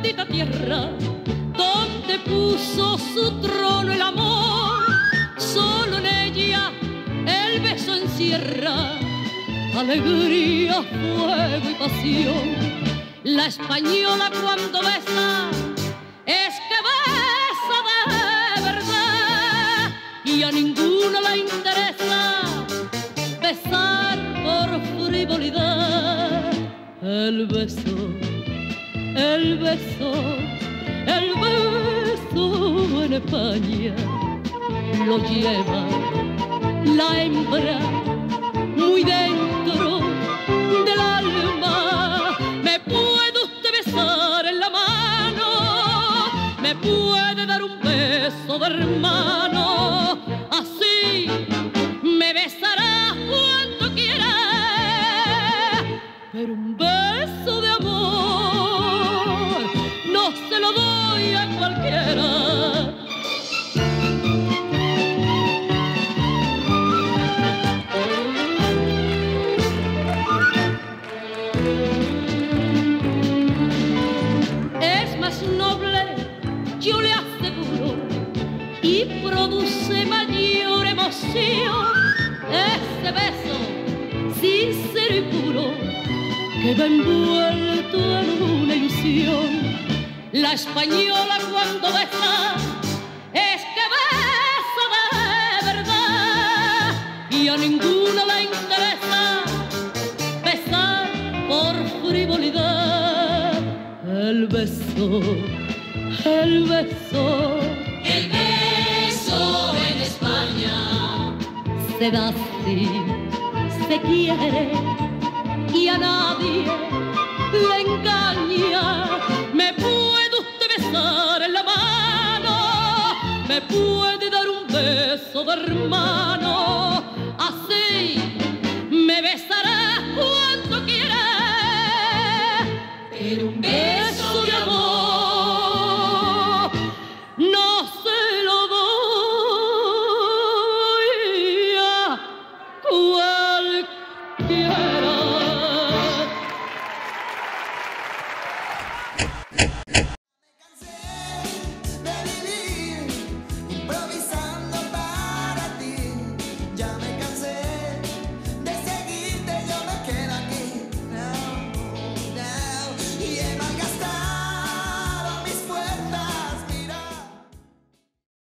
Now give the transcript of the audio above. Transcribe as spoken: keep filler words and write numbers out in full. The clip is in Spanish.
bendita tierra donde puso su trono el amor. Solo en ella el beso encierra alegría, fuego y pasión. La española cuando besa es que besa de verdad y a ninguno le interesa besar por frivolidad. El beso, el beso, el beso en España lo lleva la hembra muy dentro del alma. Me puede usted besar en la mano, me puede dar un beso de hermano, así me besará cuanto quiera, pero un beso de amor no se lo doy a cualquiera. Yo le aseguro, y produce mayor emoción ese beso sincero y puro que va envuelto en una ilusión. La española cuando besa es que besa de verdad y a ninguno le interesa besar por frivolidad. El beso, el beso, el beso en España se da así, se quiere y a nadie le engaña. Me puede usted besar en la mano, me puede dar un beso de hermano,